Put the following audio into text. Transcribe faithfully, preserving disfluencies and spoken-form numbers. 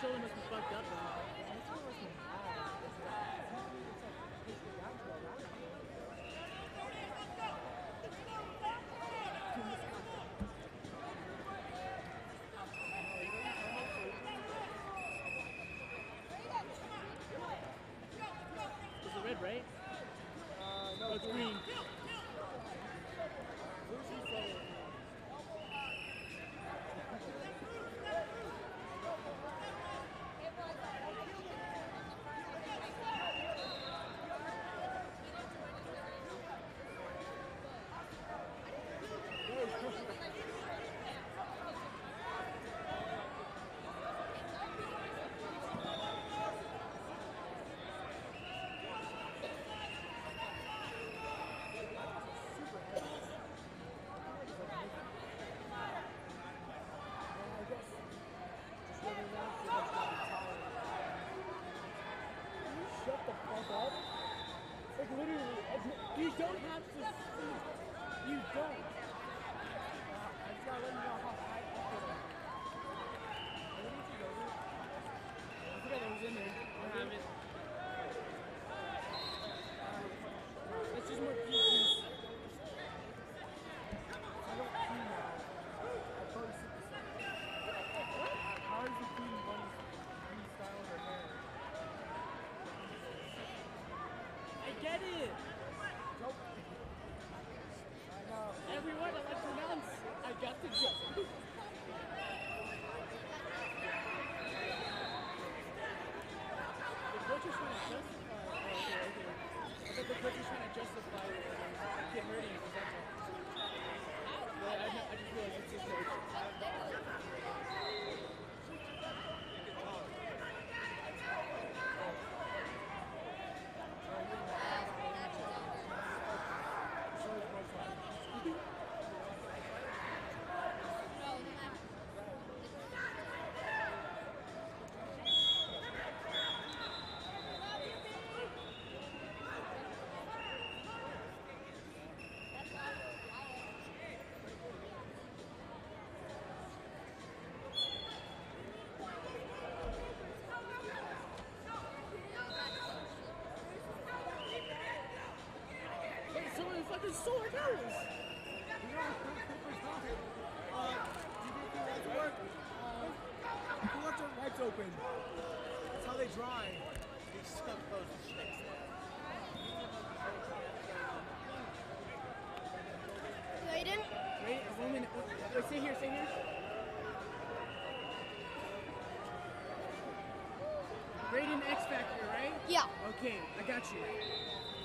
shoulder must be fucked up. Is it red, right? Uh, no, Oh, it's green. Shut the fuck up. Like literally, you don't have to sleep. You don't. Uh, I just gotta let you know how high up it is. I forgot it was in there. I have it. Uh, let's just more pieces. I don't pee now. I probably sit this up. How is the queen bunny style her hair? I get it. Nope. I know. Every word I like pronounce, I got the joke. The coach is trying to justify. Oh, okay, okay. I thought the coach was trying to justify uh, Kid hurting his presenter. But I, I just realized it's his coach. Hey, someone fucking stole our cars! You know, uh, do you think that's work? Uh, who left their lights open? That's how they dry. These stuff goes to shit. Raiden? Wait, one minute. Wait, stay here, stay here. Raiden X Factor, right? Yeah. Okay, I got you.